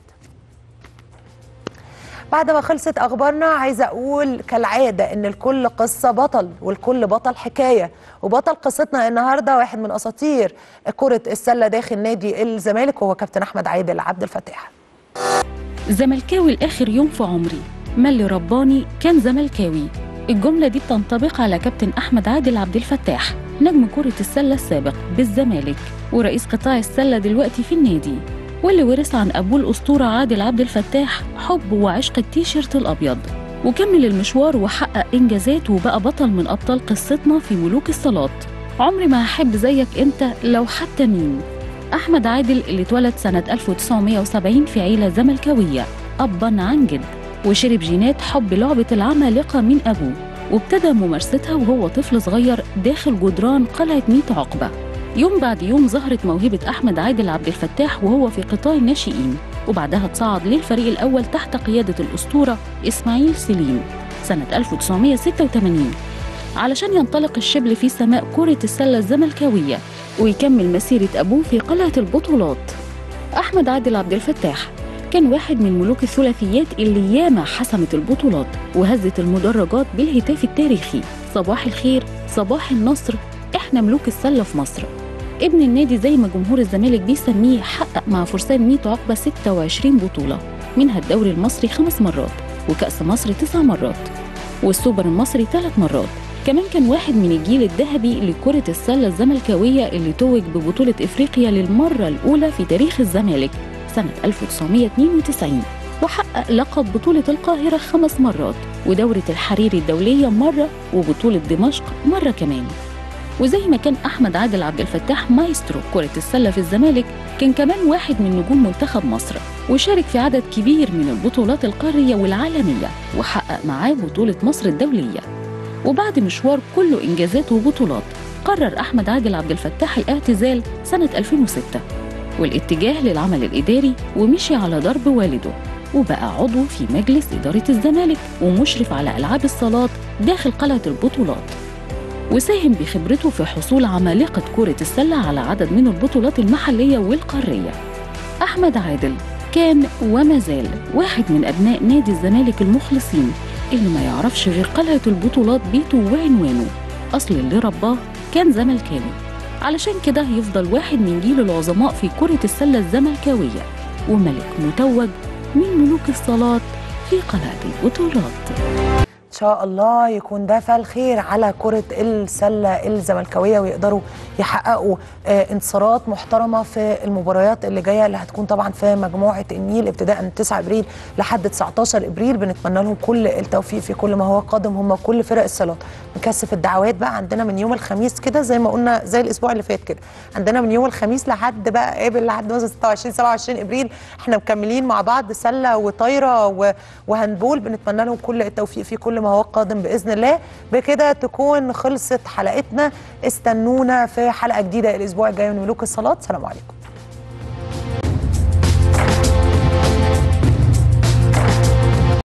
بعد ما خلصت اخبارنا عايزه اقول كالعاده ان الكل قصه بطل والكل بطل حكايه، وبطل قصتنا النهارده واحد من اساطير كره السله داخل نادي الزمالك وهو كابتن احمد عادل عبد الفتاح. زملكاوي لاخر يوم في عمري، ما اللي رباني كان زملكاوي. الجمله دي بتنطبق على كابتن احمد عادل عبد الفتاح نجم كره السله السابق بالزمالك ورئيس قطاع السله دلوقتي في النادي، واللي ورث عن أبوه الأسطورة عادل عبد الفتاح حب وعشق التيشيرت الأبيض، وكمل المشوار وحقق إنجازات وبقى بطل من أبطال قصتنا في ملوك الصالات. عمري ما هحب زيك أنت لو حتى مين. أحمد عادل اللي اتولد سنة ألف وتسعمائة وسبعين في عيلة زملكاوية أباً عن جد، وشرب جينات حب لعبة العمالقة من أبوه، وابتدى ممارستها وهو طفل صغير داخل جدران قلعة ميت عقبة. يوم بعد يوم ظهرت موهبة أحمد عادل عبد الفتاح وهو في قطاع الناشئين، وبعدها تصعد للفريق الأول تحت قيادة الأسطورة إسماعيل سليم سنة ألف وتسعمائة وستة وثمانين علشان ينطلق الشبل في سماء كرة السلة الزملكاوية ويكمل مسيرة أبوه في قلعة البطولات. أحمد عادل عبد الفتاح كان واحد من ملوك الثلاثيات اللي ياما حسمت البطولات وهزت المدرجات بالهتاف التاريخي صباح الخير صباح النصر احنا ملوك السلة في مصر. ابن النادي زي ما جمهور الزمالك بيسميه حقق مع فرسان ميدو عقبة ستة وعشرين بطولة، منها الدوري المصري خمس مرات وكأس مصر تسع مرات والسوبر المصري ثلاث مرات. كمان كان واحد من الجيل الذهبي لكرة السلة الزملكاوية اللي توج ببطولة إفريقيا للمرة الأولى في تاريخ الزمالك سنة ألف وتسعمائة واثنين وتسعين، وحقق لقب بطولة القاهرة خمس مرات ودورة الحرير الدولية مرة وبطولة دمشق مرة كمان. وزي ما كان أحمد عادل عبد الفتاح مايسترو كرة السلة في الزمالك، كان كمان واحد من نجوم منتخب مصر وشارك في عدد كبير من البطولات القارية والعالمية وحقق معاه بطولة مصر الدولية. وبعد مشوار كله إنجازات وبطولات قرر أحمد عادل عبد الفتاح الاعتزال سنة ألفين وستة والاتجاه للعمل الإداري ومشي على درب والده وبقى عضو في مجلس إدارة الزمالك ومشرف على ألعاب الصالات داخل قلعة البطولات، وساهم بخبرته في حصول عمالقة كرة السلة على عدد من البطولات المحلية والقارية. أحمد عادل كان وما زال واحد من أبناء نادي الزمالك المخلصين اللي ما يعرفش غير قلعة البطولات بيته وعنوانه، أصل اللي رباه كان زملكاوي، علشان كده يفضل واحد من جيل العظماء في كرة السلة الزملكاوية وملك متوج من ملوك الصالات في قلعة البطولات. إن شاء الله يكون ده فعل خير على كرة السلة الزملكاوية ويقدروا يحققوا آه انتصارات محترمة في المباريات اللي جاية اللي هتكون طبعا في مجموعة النيل ابتداء من تسعة ابريل لحد تسعتاشر ابريل. بنتمنى لهم كل التوفيق في كل ما هو قادم، هم كل فرق الصالات. نكثف الدعوات بقى، عندنا من يوم الخميس كده زي ما قلنا زي الاسبوع اللي فات كده، عندنا من يوم الخميس لحد بقى قابل لحد مثلا ستة وعشرين سبعة وعشرين ابريل احنا مكملين مع بعض سلة وطايرة وهندبول. بنتمنى لهم كل التوفيق في كل ما هو قادم بإذن الله. بكده تكون خلصت حلقتنا، استنونا في حلقة جديدة الأسبوع الجاي من ملوك الصالات. سلام عليكم.